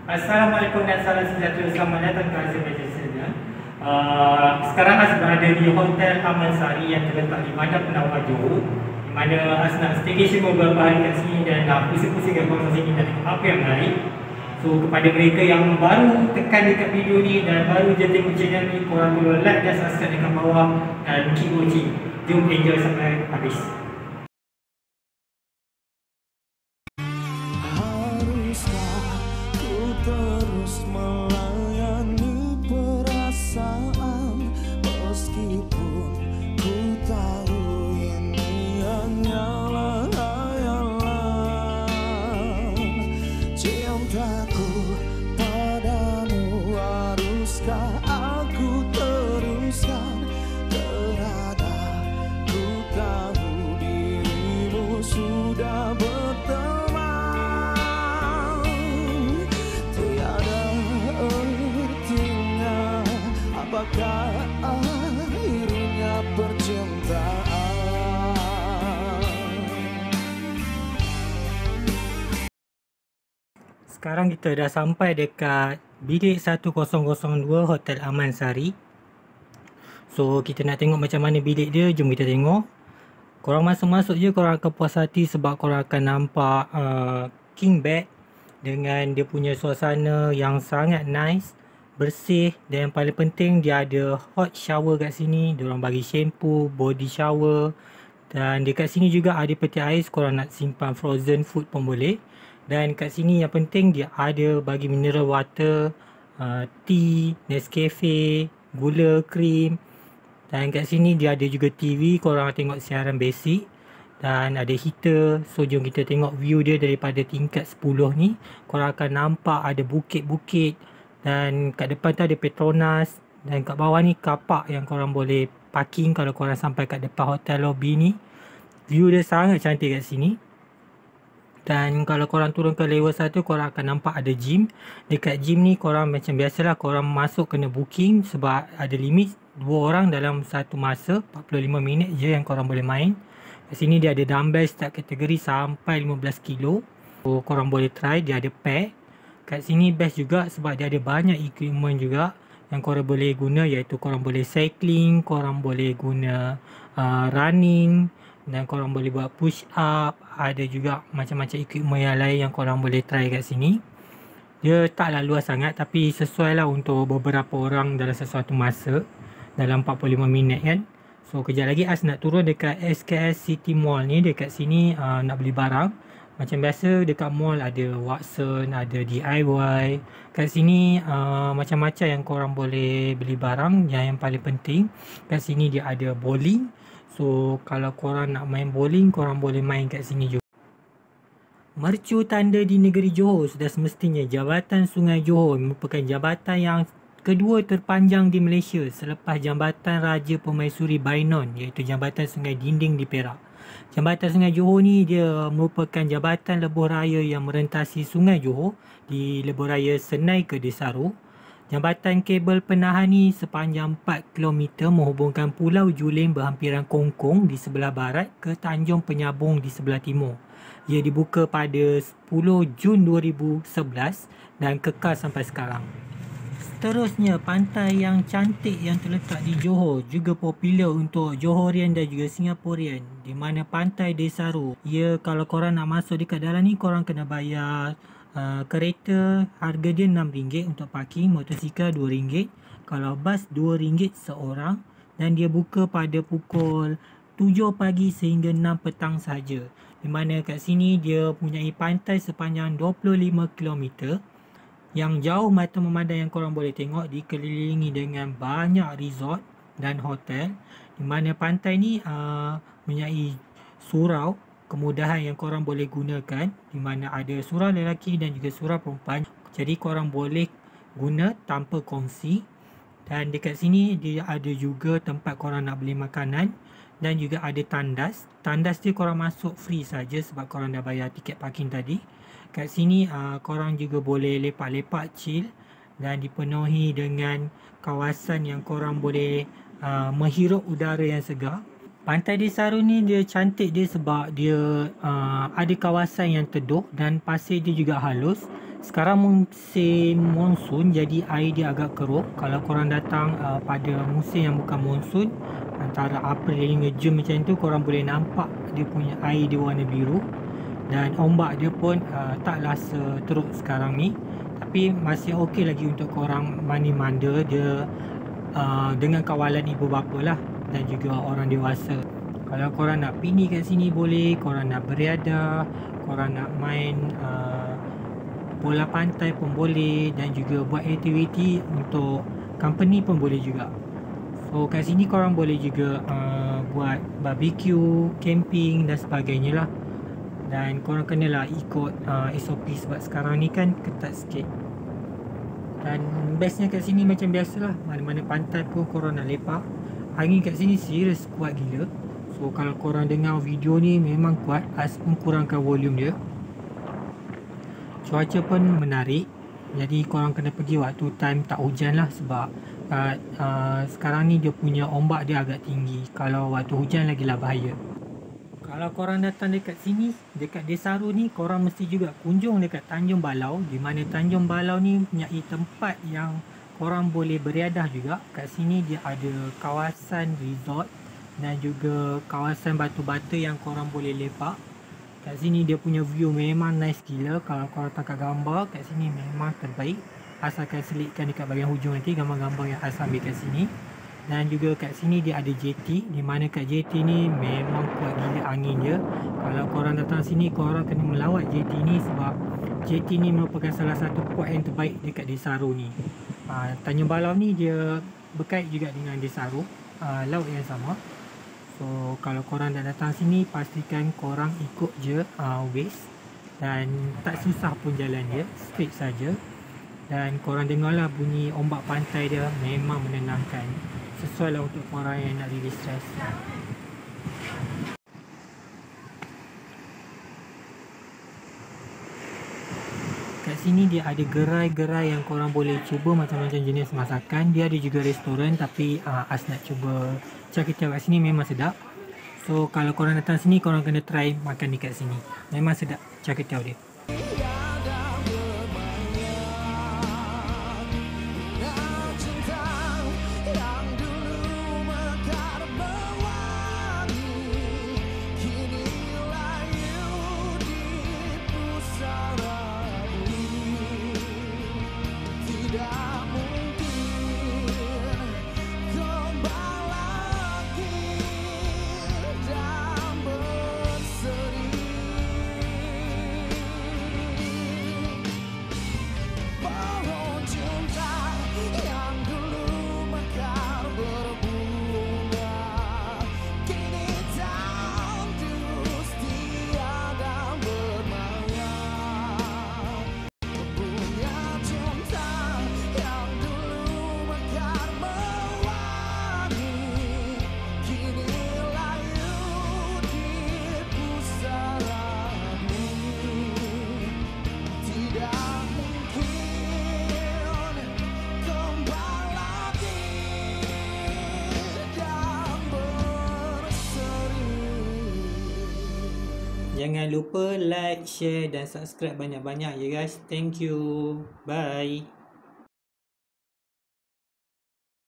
Assalamualaikum dan salam sejahtera. Selamat datang ke Azim Agency. Sekarang Az berada di Hotel Aman Sari yang terletak di Madap Penawar Johor, di mana Az nak staycation beberapa hari kat sini dan nak pusing-pusing kat kawasan sini dan tengok apa yang menarik. So kepada mereka yang baru tekan dekat video ni dan baru je tengok channel ni, korang perlu like dan subscribe dekat bawah dan keep watching. Jom enjoy sampai habis. Terus melayani perasaan meskipun ku tahu ini hanyalah hayalan. Cintaku padamu haruskah aku teruskan, terada ku tahu dirimu sudah berteman. Apakah akhirnya percintaan? Sekarang kita dah sampai dekat bilik 1002 Hotel Aman Sari. So kita nak tengok macam mana bilik dia, jom kita tengok. Korang masuk-masuk je korang akan puas hati sebab korang akan nampak king bed dengan dia punya suasana yang sangat nice, bersih, dan yang paling penting dia ada hot shower kat sini. Diorang bagi shampoo, body shower, dan dekat sini juga ada peti ais, korang nak simpan frozen food pun boleh. Dan kat sini yang penting dia ada bagi mineral water, tea, Nescafe, gula, krim. Dan kat sini dia ada juga TV, korang tengok siaran basic. Dan ada heater. So jom kita tengok view dia daripada tingkat 10 ni. Korang akan nampak ada bukit-bukit. Dan kat depan tu ada Petronas. Dan kat bawah ni kapak yang korang boleh parking kalau korang sampai kat depan hotel lobby ni. View dia sangat cantik kat sini. Dan kalau korang turun ke level 1, korang akan nampak ada gym. Dekat gym ni korang macam biasalah, korang masuk kena booking sebab ada limit 2 orang dalam satu masa. 45 minit je yang korang boleh main. Kat sini dia ada dumbbell start kategori sampai 15 kilo. So korang boleh try, dia ada pack. Kat sini best juga sebab dia ada banyak equipment juga yang korang boleh guna, iaitu korang boleh cycling, korang boleh guna running, dan korang boleh buat push up. Ada juga macam-macam equipment yang lain yang korang boleh try kat sini. Dia taklah luas sangat tapi sesuai lah untuk beberapa orang dalam sesuatu masa, dalam 45 minit kan. So kejap lagi As nak turun dekat SKS City Mall ni. Dekat sini nak beli barang. Macam biasa dekat mall ada Watson, ada DIY. Kat sini macam-macam yang korang boleh beli barang. Yang paling penting kat sini dia ada bowling. So kalau korang nak main bowling, korang boleh main kat sini juga. Mercu tanda di negeri Johor. Sudah semestinya Jambatan Sungai Johor merupakan jambatan yang kedua terpanjang di Malaysia selepas Jambatan Raja Permaisuri Bainon, iaitu Jambatan Sungai Dinding di Perak. Jambatan Sungai Johor ni dia merupakan jambatan lebuh raya yang merentasi Sungai Johor di lebuh raya Senai ke Desaru. Jambatan kabel penahan ni sepanjang 4 km menghubungkan Pulau Juling berhampiran Kongkong di sebelah barat ke Tanjung Penyabung di sebelah timur. Ia dibuka pada 10 Jun 2011 dan kekal sampai sekarang. Seterusnya, pantai yang cantik yang terletak di Johor juga popular untuk Johorian dan juga Singaporean, di mana Pantai Desaru. Ya, kalau korang nak masuk dekat dalam ni, korang kena bayar kereta, harga dia RM6 untuk parking, motosikal RM2, kalau bas RM2 seorang, dan dia buka pada pukul 7 pagi sehingga 6 petang saja. Di mana kat sini dia mempunyai pantai sepanjang 25 km. Yang jauh mata memandang yang korang boleh tengok dikelilingi dengan banyak resort dan hotel, di mana pantai ni mempunyai surau kemudahan yang korang boleh gunakan, di mana ada surau lelaki dan juga surau perempuan. Jadi korang boleh guna tanpa kongsi. Dan dekat sini dia ada juga tempat korang nak beli makanan dan juga ada tandas. Tandas dia korang masuk free saja sebab korang dah bayar tiket parking tadi. Kat sini korang juga boleh lepak-lepak chill dan dipenuhi dengan kawasan yang korang boleh menghirup udara yang segar. Pantai Desaru ni dia cantik dia sebab dia ada kawasan yang teduh dan pasir dia juga halus. Sekarang musim monsun, jadi air dia agak keruh. Kalau korang datang pada musim yang bukan monsun, antara April hingga Jun macam tu, korang boleh nampak dia punya air dia warna biru. Dan ombak dia pun taklah seteruk sekarang ni, tapi masih okey lagi untuk korang mani manda dia dengan kawalan ibu bapa lah, dan juga orang dewasa. Kalau korang nak pini kat sini boleh, korang nak beriadah, korang nak main bola pantai pun boleh, dan juga buat aktiviti untuk company pun boleh juga. So kat sini korang boleh juga buat barbecue, camping dan sebagainya lah. Dan korang kenalah ikut SOP sebab sekarang ni kan ketat sikit. Dan bestnya kat sini macam biasalah, mana-mana pantai pun korang nak lepak. Angin kat sini serius kuat gila. So kalau korang dengar video ni memang kuat, pun kurangkan volume dia. Cuaca pun menarik, jadi korang kena pergi waktu time tak hujan lah, sebab sekarang ni dia punya ombak dia agak tinggi. Kalau waktu hujan lagilah bahaya. Kalau korang datang dekat sini, dekat Desaru ni, korang mesti juga kunjung dekat Tanjung Balau, di mana Tanjung Balau ni mempunyai tempat yang korang boleh beriadah juga. Kat sini dia ada kawasan resort dan juga kawasan batu-bata yang korang boleh lepak. Kat sini dia punya view memang nice gila. Kalau korang tangkap gambar kat sini memang terbaik. Asalkan selitkan dekat bahagian hujung nanti gambar-gambar yang Asal ambil kat sini. Dan juga kat sini dia ada JT, di mana kat JT ni memang kuat gila angin dia. Kalau korang datang sini, korang kena melawat JT ni, sebab JT ni merupakan salah satu port yang terbaik dekat Desaru ni. Tanjung Balau ni dia berkait juga dengan Desaru, laut yang sama. So kalau korang dah datang sini, pastikan korang ikut je Waze, dan tak susah pun jalan dia, straight saja. Dan korang dengarlah bunyi ombak pantai dia, memang menenangkan. Sesuai lah untuk korang yang nak release stress. Kat sini dia ada gerai-gerai yang korang boleh cuba macam-macam jenis masakan. Dia ada juga restoran, tapi As nak cuba char kway teow kat sini memang sedap. So kalau korang datang sini, korang kena try makan dekat sini. Memang sedap char kway teow dia. Jangan lupa like, share dan subscribe banyak-banyak ya guys. Thank you. Bye.